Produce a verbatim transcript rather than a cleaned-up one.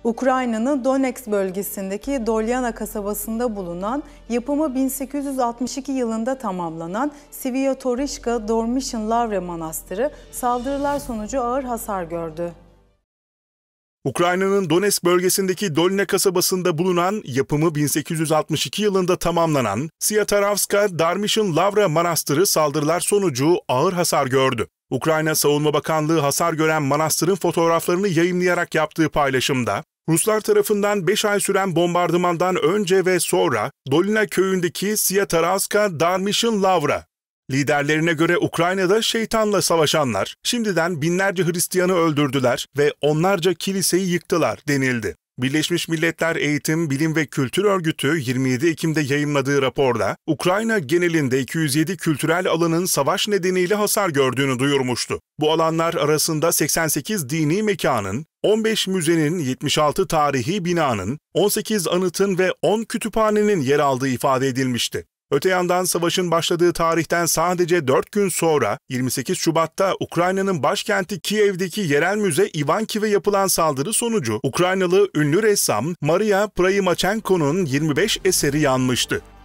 Ukrayna'nın Donetsk bölgesindeki Dolyana kasabasında bulunan, yapımı bin sekiz yüz altmış iki yılında tamamlanan Sviatoryshka Dormition Lavra Manastırı saldırılar sonucu ağır hasar gördü. Ukrayna'nın Donetsk bölgesindeki Dolina kasabasında bulunan, yapımı bin sekiz yüz altmış iki yılında tamamlanan Sviatoryshka Dormition Lavra Manastırı saldırılar sonucu ağır hasar gördü. Ukrayna Savunma Bakanlığı hasar gören manastırın fotoğraflarını yayımlayarak yaptığı paylaşımda, Ruslar tarafından beş ay süren bombardımandan önce ve sonra Dolina köyündeki Sviatoryshka Dormition Lavra liderlerine göre Ukrayna'da şeytanla savaşanlar şimdiden binlerce Hristiyanı öldürdüler ve onlarca kiliseyi yıktılar denildi. Birleşmiş Milletler Eğitim, Bilim ve Kültür Örgütü yirmi yedi Ekim'de yayımladığı raporda Ukrayna genelinde iki yüz yedi kültürel alanın savaş nedeniyle hasar gördüğünü duyurmuştu. Bu alanlar arasında seksen sekiz dini mekanın, on beş müzenin, yetmiş altı tarihi binanın, on sekiz anıtın ve on kütüphanenin yer aldığı ifade edilmişti. Öte yandan savaşın başladığı tarihten sadece dört gün sonra yirmi sekiz Şubat'ta Ukrayna'nın başkenti Kiev'deki yerel müze Ivankiv'e yapılan saldırı sonucu Ukraynalı ünlü ressam Maria Prymachenko'nun yirmi beş eseri yanmıştı.